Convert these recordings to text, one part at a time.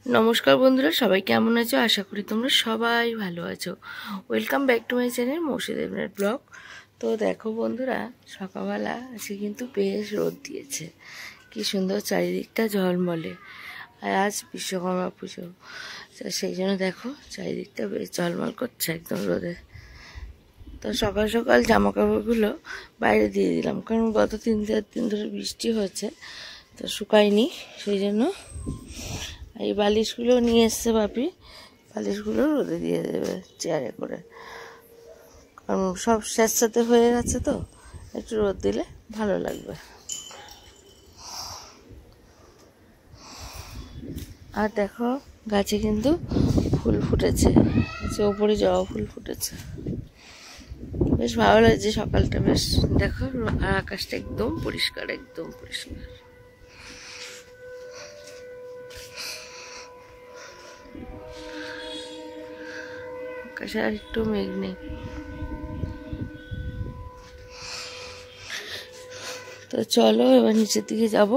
নমস্কার বন্ধুরা, সবাই কেমন আছো? আশা করি তোমরা সবাই ভালো আছো। Welcome back to my channel Mousumi Debnath blog. তো দেখো বন্ধুরা, সকালবেলা আজকে কিন্তু বেশ রোদ দিয়েছে, কি সুন্দর চারিদিকটা ঝলমলে। আর আজ বিশ্বকর্মা পুজো, তো সেই জন্য দেখো চারিদিকটা বেশ ঝলমল করছে একদম রোদে। তো সকাল সকাল জামা কাপড়গুলো বাইরে দিয়ে দিলাম, কারণ গত 3-4 দিন ধরে বৃষ্টি হয়েছে, তো শুকায়নি। সেই জন্য এই বালিশগুলো নিয়ে এসছে বাপি, বালিশগুলো রোদে দিয়ে দেবে চেয়ারে করে, কারণ সব স্যাঁতস্যাঁতে হয়ে গেছে, তো একটু রোদ দিলে ভালো লাগবে। আর দেখো গাছে কিন্তু ফুল ফুটেছে, ওপরে জবা ফুল ফুটেছে, বেশ ভালো লাগছে সকালটা। বেশ দেখো, আর আকাশটা একদম পরিষ্কার, একদম পরিষ্কার। আকাশে আর একটু মেঘ নেই। তো চলো এবার নিচের দিকে যাবো।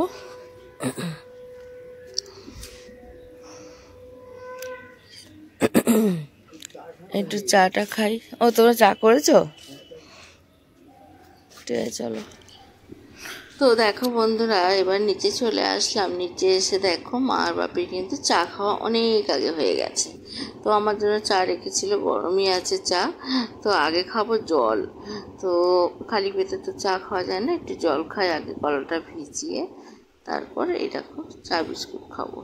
একটু চাটা খাই। ও, তোমরা চা করেছো? ঠিক আছে, চলো। তো দেখো বন্ধুরা, এবার নিচে চলে আসলাম। নিচে এসে দেখো মা আর বাপির কিন্তু চা খাওয়া অনেক আগে হয়ে গেছে। তো আমার জন্য চা রেখেছিল, গরমই আছে চা। তো আগে খাবো জল, তো খালি পেটে তো চা খাওয়া যায় না, একটু জল খাই আগে, কলাটা ভিজিয়ে, তারপর এই দেখো চা বিস্কুট খাবো।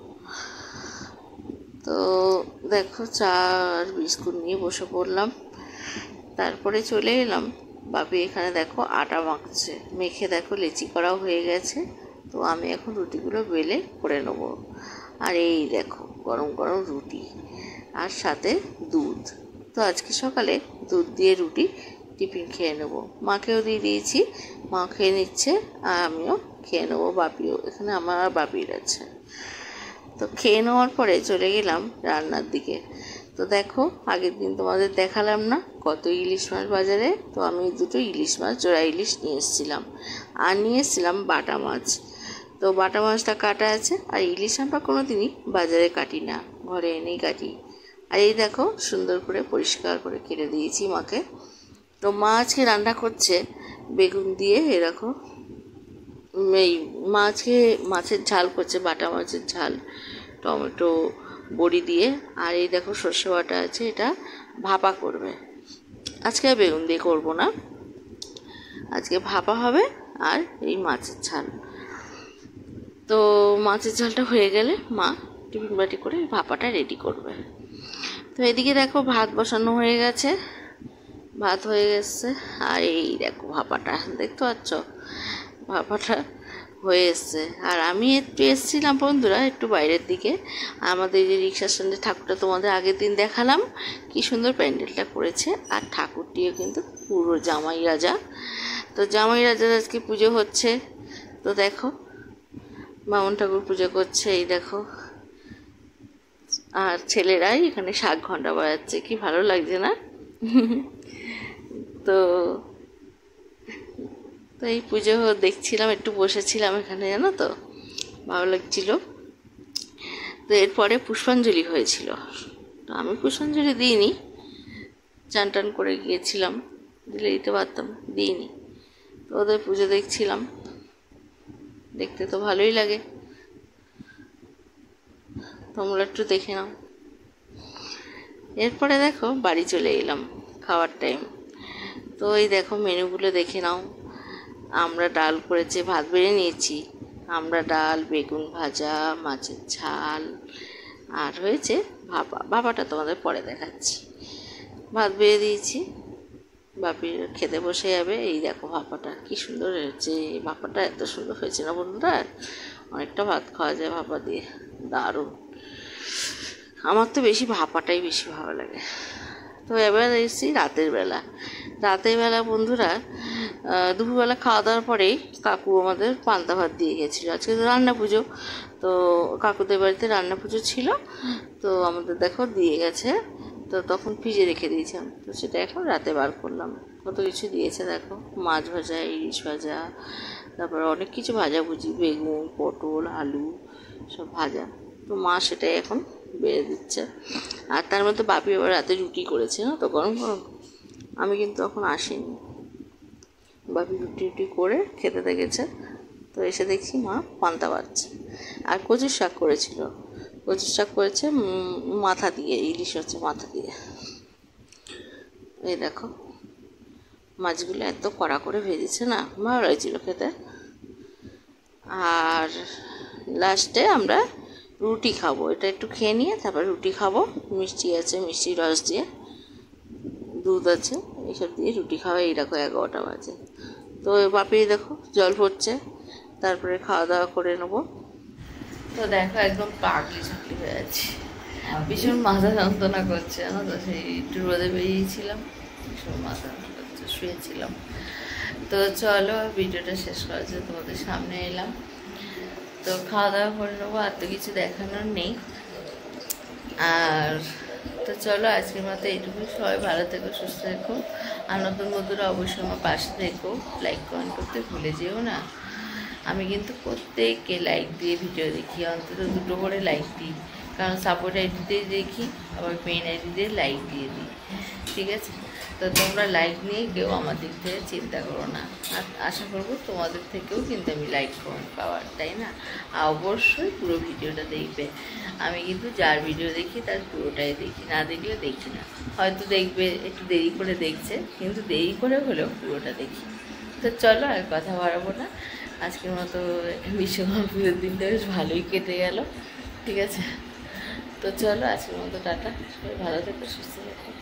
তো দেখো চা আর বিস্কুট নিয়ে বসে পড়লাম। তারপরে চলে এলাম, বাপি এখানে দেখো আটা মাখছে, মেখে দেখো লেচি করাও হয়ে গেছে। তো আমি এখন রুটিগুলো বেলে করে নেবো। আর এই দেখো গরম গরম রুটি, আর সাথে দুধ। তো আজকে সকালে দুধ দিয়ে রুটি টিফিন খেয়ে নেবো। মাকেও দিয়ে দিয়েছি, মা খেয়ে নিচ্ছে, আর আমিও খেয়ে নেবো, বাপিও এখানে আমার আর বাপির আছে। তো খেয়ে নেওয়ার পরে চলে গেলাম রান্নার দিকে। তো দেখো আগের দিন তোমাদের দেখালাম না কত ইলিশ মাছ বাজারে, তো আমি দুটো ইলিশ মাছ, জোড়া ইলিশ নিয়ে এসেছিলাম, আর নিয়ে এসেছিলাম বাটা মাছ। তো বাটা মাছটা কাটা আছে, আর ইলিশ আমরা কোনো দিনই বাজারে কাটি না, ঘরে এনেই কাটি। আর এই দেখো সুন্দর করে পরিষ্কার করে কেটে দিয়েছি মাকে। তো মা আজকে রান্না করছে বেগুন দিয়ে, এরকম এই মাছের ঝাল করছে, বাটা মাছের ঝাল, টমেটো বড়ি দিয়ে। আর এই দেখো সর্ষে বাটা আছে, এটা ভাপা করবে। আজকে আর বেগুন দিয়ে করবো না, আজকে ভাপা হবে। আর এই মাছের ঝাল, তো মাছের ঝালটা হয়ে গেলে মা টিফিন বাটি করে ভাপাটা রেডি করবে। তো এদিকে দেখো ভাত বসানো হয়ে গেছে, ভাত হয়ে গেছে। আর এই দেখো ভাপাটা দেখতে পাচ্ছ, ভাপাটা হয়ে এসছে। আর আমি একটু এসেছিলাম বন্ধুরা একটু বাইরের দিকে, আমাদের যে রিক্সা স্ট্যান্ডে ঠাকুরটা তোমাদের আগের দিন দেখালাম, কি সুন্দর প্যান্ডেলটা করেছে। আর ঠাকুরটিও কিন্তু পুরো জামাই রাজা। তো জামাই রাজার আজকে পুজো হচ্ছে। তো দেখো বামন ঠাকুর পুজো করছে, এই দেখো। আর ছেলেরাই এখানে শাক ঘন্টা বাজাচ্ছে, কি ভালো লাগছে না? তো তো এই পুজো দেখছিলাম, একটু বসেছিলাম এখানে, জানো তো ভালো লাগছিল। তো এরপরে পুষ্পাঞ্জলি হয়েছিল, তো আমি পুষ্পাঞ্জলি দিইনি, চান টান করে গিয়েছিলাম, দিলে দিতে পারতাম, দিইনি। তো ওদের পুজো দেখছিলাম, দেখতে তো ভালোই লাগে, তোমরা একটু দেখে নাও। এরপরে দেখো বাড়ি চলে এলাম, খাওয়ার টাইম। তো এই দেখো মেনুগুলো দেখে নাও। আমরা ডাল করেছে, ভাত বেড়ে নিয়েছি, আমরা ডাল, বেগুন ভাজা, মাছের ঝাল, আর হয়েছে ভাপা। ভাপাটা তোমাদের পরে দেখাচ্ছি। ভাত বেড়ে দিয়েছি, বাপির খেতে বসে যাবে। এই দেখো ভাপাটা কি সুন্দর হয়েছে, ভাপাটা এত সুন্দর হয়েছে না বন্ধুরা, অনেকটা ভাত খাওয়া যায় ভাপা দিয়ে, দারুণ। আমার তো বেশি ভাপাটাই বেশি ভালো লাগে। তো এবার এসেছি রাতের বেলা। রাতের বেলা বন্ধুরা, দুপুরবেলা খাওয়া দাওয়ার পরেই কাকু আমাদের পান্তা ভাত দিয়ে গেছিলো। আজকে তো রান্না পুজো, তো কাকুদের বাড়িতে রান্না পুজো ছিল, তো আমাদের দেখো দিয়ে গেছে। তো তখন ফ্রিজে রেখে দিয়েছিলাম, তো সেটা এখন রাতে বার করলাম। কত কিছু দিয়েছে দেখো, মাছ ভাজা, ইলিশ ভাজা, তারপর অনেক কিছু ভাজাভুজি, বেগুন, পটল, আলু সব ভাজা। তো তো মা সেটাই এখন বেড়ে দিচ্ছে। আর তার মধ্যে বাপি আবার রাতে রুটি করেছে না, তো গরম গরম। আমি কিন্তু এখন আসিনি, বাপি রুটি করে খেতে দেখেছে। তো এসে দেখছি মা পান্তা বাড়ছে। আর কচুর শাক করেছিল, কচুর শাক করেছে মাথা দিয়ে, ইলিশ হচ্ছে মাথা দিয়ে। এই দেখো মাছগুলো এত কড়া করে ভেজেছে না, ভালো লাগছিল খেতে। আর লাস্টে আমরা রুটি খাবো, এটা একটু খেয়ে নিয়ে তারপর রুটি খাবো। মিষ্টি আছে, মিষ্টি রস দিয়ে, দুধ আছে, এইসব দিয়ে রুটি খাওয়া। এই দেখো 11টা বাজে। তো বাপি দেখো জল পড়ছে, তারপরে খাওয়া দাওয়া করে নেবো। তো দেখো একদম পাগলি ছাগলি হয়ে যাচ্ছে, ভীষণ মাথা যন্ত্রণা করছে জানো তো। সেই একটু রোদে বেরিয়েছিলাম, ভীষণ মাথা যন্ত্রণা করছে, শুয়েছিলাম। তো চলো ভিডিওটা শেষ করার জন্য তোমাদের সামনে এলাম। তো খাওয়া দাওয়া করে নেবো, আর তো কিছু দেখানোর নেই। আর তো চলো আজকের মতো এইটুকু। সবাই ভালো থেকো, সুস্থ থেকো। আর নতুন বন্ধুরা অবশ্যই আমার পাশে থেকো, লাইক কমেন্ট করতে ভুলে যেও না। আমি কিন্তু প্রত্যেককে লাইক দিয়ে ভিডিও দেখি, অন্তত 2টো করে লাইক দিই, কারণ সাপোর্ট আইডিতেই দেখি, আবার মেন আইডিতে লাইক দিয়ে দিই, ঠিক আছে? তো তোমরা লাইক নিয়ে কেউ আমার দিক থেকে চিন্তা করো না। আর আশা করবো তোমাদের থেকেও কিন্তু আমি লাইক কমেন্ট পাওয়ার, তাই না? আর অবশ্যই পুরো ভিডিওটা দেখবে। আমি কিন্তু যার ভিডিও দেখি তার পুরোটাই দেখি, না দেখলে দেখি না। হয়তো দেখবে একটু দেরি করে দেখছে, কিন্তু দেরি করে হলেও পুরোটা দেখি। তো চলো আর কথা বাড়াবো না। আজকের মতো বিশ্বকর্মা পুজোর দিনটা বেশ ভালোই কেটে গেল, ঠিক আছে? তো চলো আজকের মতো টাটা, সবাই ভালো থেকো, সুস্থ থেকো।